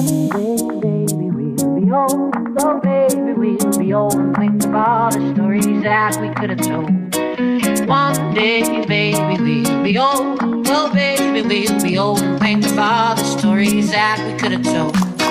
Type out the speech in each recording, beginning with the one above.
baby, we'll be old. Oh, baby, we'll be old and think of all the stories that we could have told. One day, baby, we'll be old. Oh, baby, we'll be old and think of all the stories that we could have told.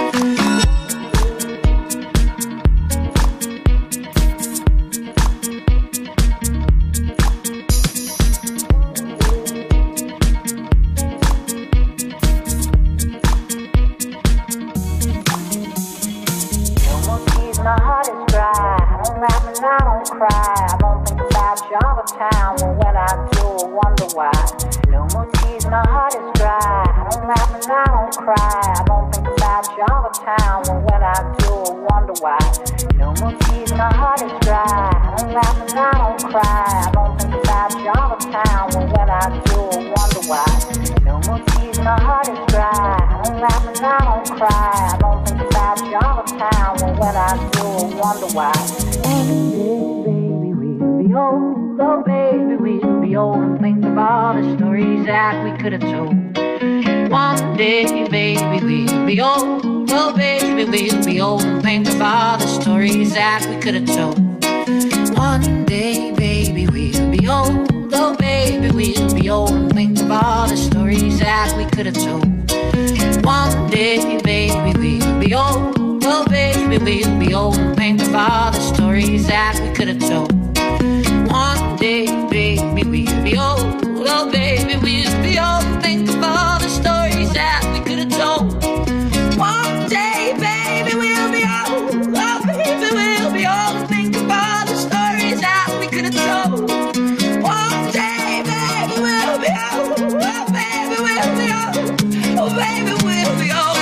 My heart is dry. I don't laugh and I don't cry. I don't think about you all the time. Well, when I do, I wonder why. No more tears, my heart is dry. I don't laugh and I don't cry. I don't think about you all the time. Well, when I do, I wonder why. No more tears, my heart is dry. I don't laugh and I don't cry. I don't think about you all the time. Well, when I do, I wonder why. No more tears, my heart is dry. I don't laugh and I don't cry. I don't think about you all the time. Well, when I do, I wonder why. Baby, we'll be old. Oh, baby, we'll be old and think of all the stories that we could have told. One day, baby, we'll be old. Oh, baby, we'll be old and think of all the stories that we could have told. One day, baby, we'll be old. Oh, baby, we'll be old and think of all the stories that we could have told. One day, baby, we'll be old. Oh, baby, we'll be old and think of all the stories that we could have told. One day, baby, we'll be old. Oh, baby, we'll be old and think of all the stories that we could have told. One day, baby, we'll be old. Oh, baby, we'll be old and think of all the stories that we could have told. One day, baby, we'll be old. Oh, baby, we'll be old. Oh, baby, we'll be old.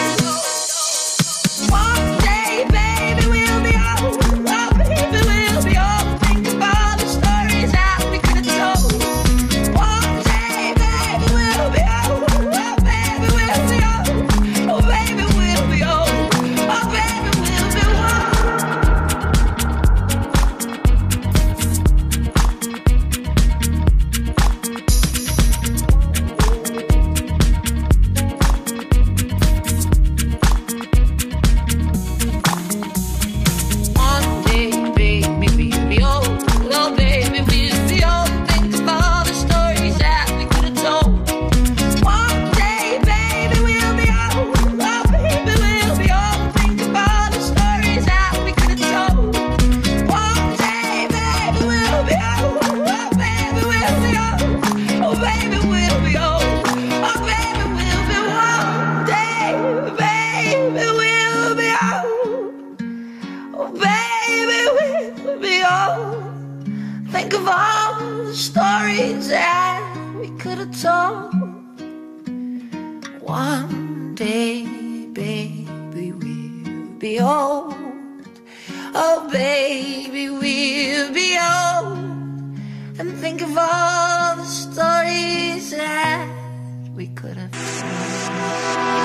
One day, baby, we'll be old. Oh, baby, we'll be old. Think of all the stories that we could have told. One day, baby, we'll be old. Oh, baby, we'll be old. Oh, baby, we'll be old. Oh, baby, we'll be One day, baby, we'll be old. Oh, baby, we'll be old. Think of all the stories that we could have told. One day, baby, we'll be old. Oh, baby, we'll be old. Think of all the stories that we could have told. One day, baby, we'll be old. Oh, baby, we'll be old. Oh, baby, we'll be old. Oh, baby, we'll be one day, baby, we'll be old. Oh, baby, we'll be old. Think of all the stories that we could have told. One day, baby, we'll be old. Oh, baby, we'll be old. And think of all the stories that we could have told.